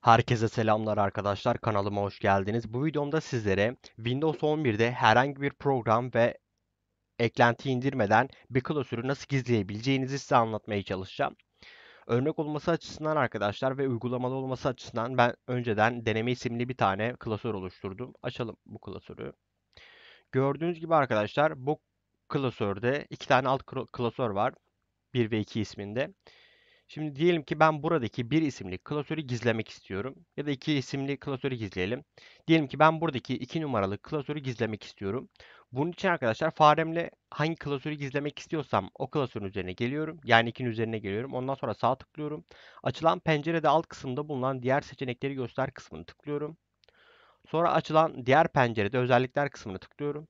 Herkese selamlar arkadaşlar. Kanalıma hoş geldiniz. Bu videomda sizlere Windows 11'de herhangi bir program ve eklenti indirmeden bir klasörü nasıl gizleyebileceğinizi size anlatmaya çalışacağım. Örnek olması açısından arkadaşlar ve uygulamalı olması açısından ben önceden deneme isimli bir tane klasör oluşturdum. Açalım bu klasörü. Gördüğünüz gibi arkadaşlar bu klasörde iki tane alt klasör var. 1 ve 2 isminde. Şimdi diyelim ki ben buradaki bir isimli klasörü gizlemek istiyorum. Ya da iki isimli klasörü gizleyelim. Diyelim ki ben buradaki 2 numaralı klasörü gizlemek istiyorum. Bunun için arkadaşlar faremle hangi klasörü gizlemek istiyorsam o klasörün üzerine geliyorum. Yani 2'nin üzerine geliyorum. Ondan sonra sağ tıklıyorum. Açılan pencerede alt kısımda bulunan diğer seçenekleri göster kısmını tıklıyorum. Sonra açılan diğer pencerede özellikler kısmını tıklıyorum.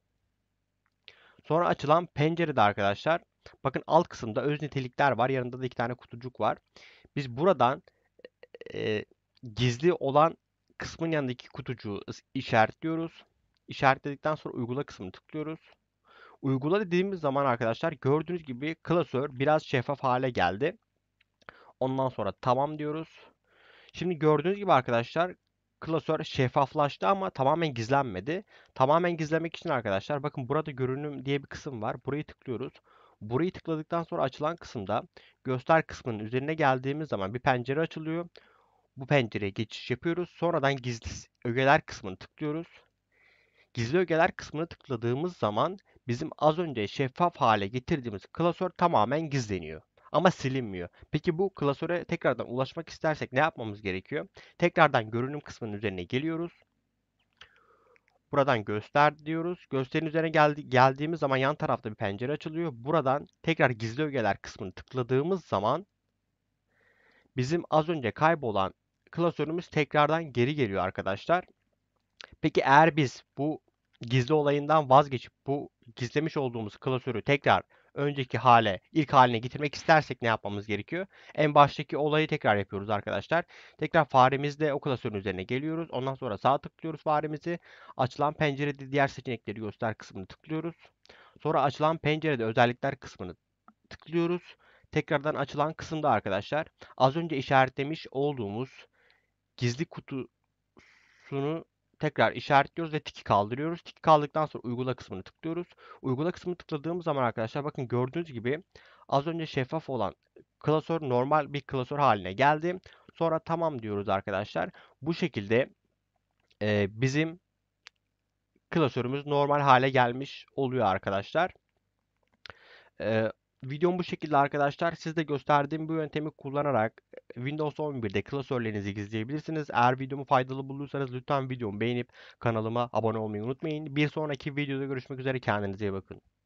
Sonra açılan pencerede arkadaşlar bakın alt kısımda öz nitelikler var. Yanında da iki tane kutucuk var. Biz buradan e, gizli olan kısmın yanındaki kutucuğu işaretliyoruz. İşaretledikten sonra uygula kısmını tıklıyoruz. Uygula dediğimiz zaman arkadaşlar gördüğünüz gibi klasör biraz şeffaf hale geldi. Ondan sonra tamam diyoruz. Şimdi gördüğünüz gibi arkadaşlar klasör şeffaflaştı ama tamamen gizlenmedi. Tamamen gizlemek için arkadaşlar bakın burada görünüm diye bir kısım var. Burayı tıklıyoruz. Burayı tıkladıktan sonra açılan kısımda göster kısmının üzerine geldiğimiz zaman bir pencere açılıyor. Bu pencereye geçiş yapıyoruz. Sonradan gizli ögeler kısmını tıklıyoruz. Gizli ögeler kısmını tıkladığımız zaman bizim az önce şeffaf hale getirdiğimiz klasör tamamen gizleniyor. Ama silinmiyor. Peki bu klasöre tekrardan ulaşmak istersek ne yapmamız gerekiyor? Tekrardan görünüm kısmının üzerine geliyoruz. Buradan göster diyoruz. Gösterin üzerine geldiğimiz zaman yan tarafta bir pencere açılıyor. Buradan tekrar gizli ögeler kısmını tıkladığımız zaman bizim az önce kaybolan klasörümüz tekrardan geri geliyor arkadaşlar. Peki eğer biz bu gizli olayından vazgeçip bu gizlemiş olduğumuz klasörü tekrar önceki hale, ilk haline getirmek istersek ne yapmamız gerekiyor? En baştaki olayı tekrar yapıyoruz arkadaşlar. Tekrar faremizle o klasörün üzerine geliyoruz. Ondan sonra sağ tıklıyoruz faremizi. Açılan pencerede diğer seçenekleri göster kısmını tıklıyoruz. Sonra açılan pencerede özellikler kısmını tıklıyoruz. Tekrardan açılan kısımda arkadaşlar az önce işaretlemiş olduğumuz gizli kutusunu tekrar işaretliyoruz ve tiki kaldırıyoruz. Tiki kaldırdıktan sonra uygula kısmını tıklıyoruz. Uygula kısmını tıkladığımız zaman arkadaşlar bakın gördüğünüz gibi az önce şeffaf olan klasör normal bir klasör haline geldi. Sonra tamam diyoruz arkadaşlar. Bu şekilde bizim klasörümüz normal hale gelmiş oluyor arkadaşlar. E, Videom bu şekilde arkadaşlar. Siz de gösterdiğim bu yöntemi kullanarak Windows 11'de klasörlerinizi gizleyebilirsiniz. Eğer videomu faydalı bulduysanız lütfen videomu beğenip kanalıma abone olmayı unutmayın. Bir sonraki videoda görüşmek üzere. Kendinize iyi bakın.